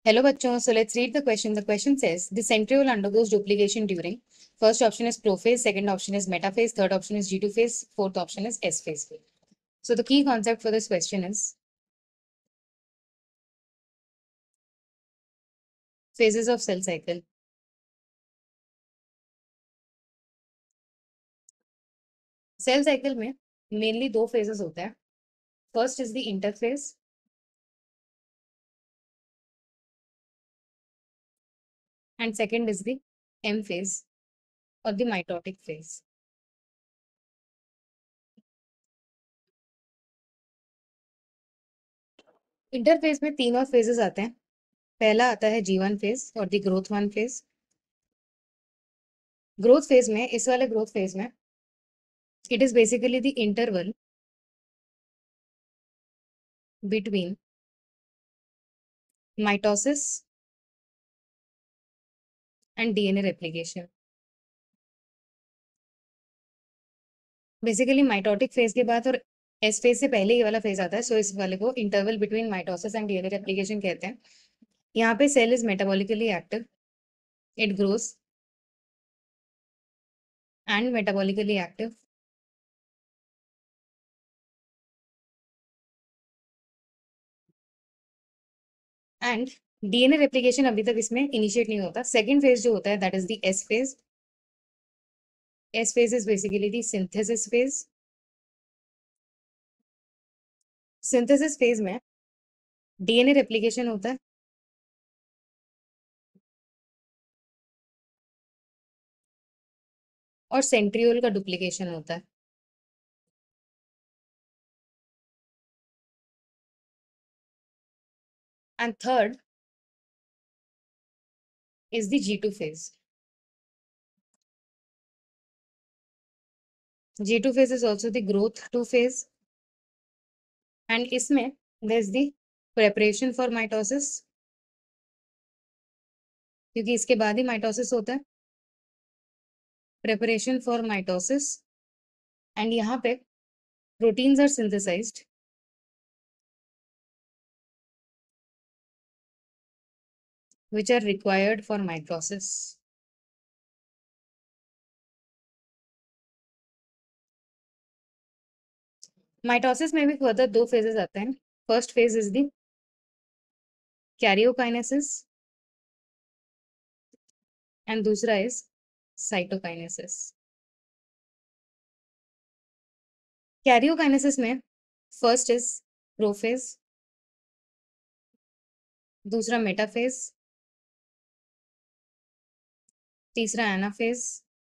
Hello बच्चों, so let's read the question. The question says the centriole undergoes duplication during first option is prophase, second option is metaphase, third option is G2 phase, fourth option is S phase. So the key concept for this question is phases of cell cycle. Cell cycle में mainly दो phases होते हैं. First is the interphase and second is the M phase और the mitotic phase. Interphase में तीन और phases आते हैं. पहला आता है G1 फेज और the growth 1 phase. Growth phase में, इस वाले ग्रोथ फेज में, it is basically the interval between mitosis and DNA replication. Basically mitotic phase के बाद और एस फेज से पहले ये वाला फेज आता है, सो इस वाले को interval between mitosis and DNA replication कहते हैं. यहाँ पे cell is metabolically active, it grows and metabolically active. And DNA replication अभी तक इसमें इनिशिएट नहीं होता. सेकेंड फेज जो होता है that is the S phase. S phase is basically the synthesis phase. Synthesis phase में डीएनए रेप्लिकेशन होता है और सेंट्रियोल का डुप्लीकेशन होता है. And third is the G2 phase. G2 phase is also the growth 2 phase and इसमें there is the preparation for mitosis, क्योंकि इसके बाद ही माइटोसिस होता है. प्रेपरेशन फॉर माइटोसिस एंड यहाँ पे proteins are synthesized which are required for mitosis. Mitosis में भी फर्दर दो फेजेस आते हैं. First phase is the karyokinesis and दूसरा इज साइटोकाइनेसिस. कैरियोकाइनेसिस में फर्स्ट इज प्रोफेज, दूसरा मेटाफेज, तीसरा एनाफेज,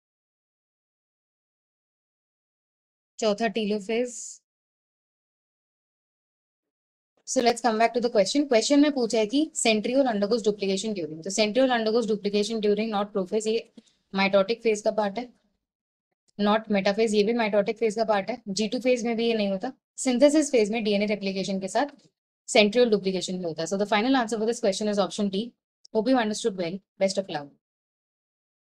चौथा telophase. So let's come back to the question. Question में पूछा है कि सेंट्रियोल अंडरगोज डुप्लीकेशन ड्यूरिंग. तो centriole undergoes duplication during not prophase, ये माइटोटिक फेज का पार्ट है. नॉट मेटाफेज, ये भी माइटोटिक फेज का पार्ट है. G2 फेज में भी ये नहीं होता. सिंथेसिस फेज में डीएनए रेप्लिकेशन के साथ सेंट्रियोल डुप्लीकेशन भी होता है. So the final answer for this question is option D. Hope you understood well. Best of luck.